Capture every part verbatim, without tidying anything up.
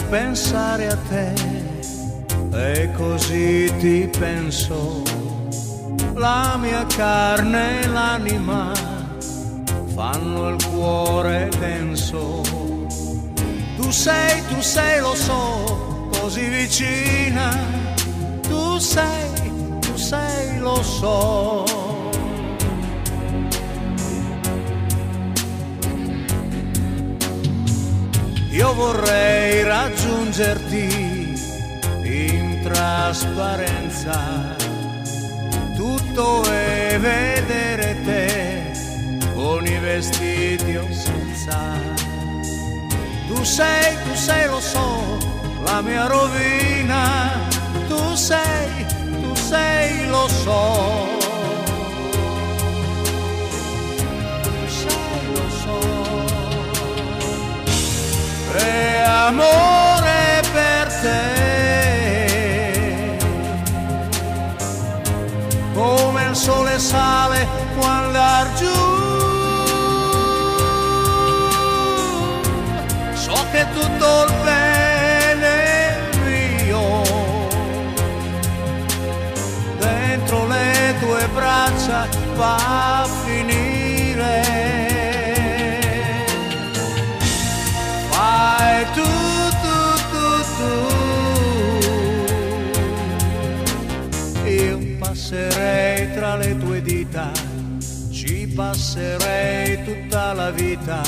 pensare a te e così ti penso. La mia carne e l'anima fanno il cuore denso. Tu sei, tu sei, lo so, così vicina. Tu sei, tu sei, lo so. Io vorrei raggiungerti in trasparenza, tutto e vedere te con i vestiti o senza. Tu sei, tu sei, lo so, la mia rovina. Tu sei, tu sei, lo so. Tu sei, lo so. E amore per te, come il sole sale quando andar giù. So che tutto il bene è mio, dentro le tue braccia va a finire. Fai tu, tu, tu, tu. Io passerei tra le tue dita, ci passerei tutta la vita.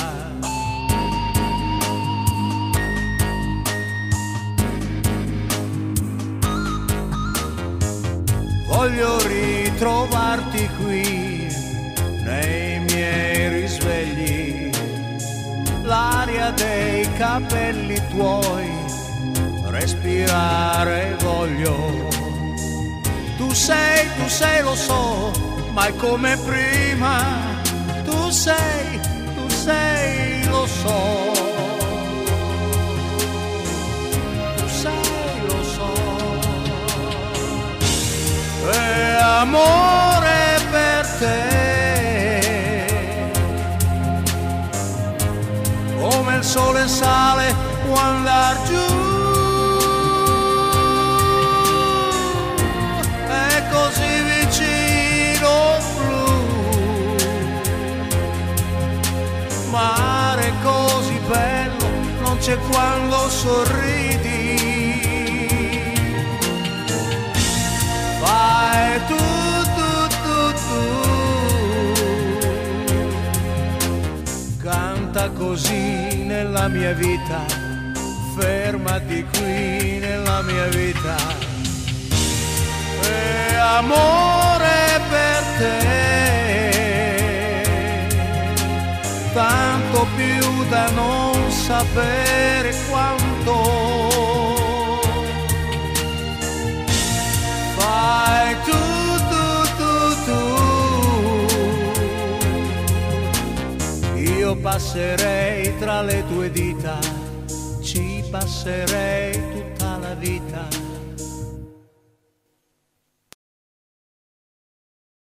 Voglio ritrovarti qui nei miei risvegli, l'aria dei capelli tuoi, respirare voglio. Tu sei, tu sei, lo so, ma è come prima. Tu sei, tu sei, lo so. Tu sei, lo so. E amore per te, come il sole sale quando andar giù. È così vicino blu, mare così bello, non c'è quando sorridi. Vai tu, tu, tu, tu, canta così nella mia vita, fermati qui nella mia vita. E amore per te, tanto più da non sapere quanto. Fai tu, tu, tu, tu. Io passerei tra le tue dita, ci passerei tutta la vita.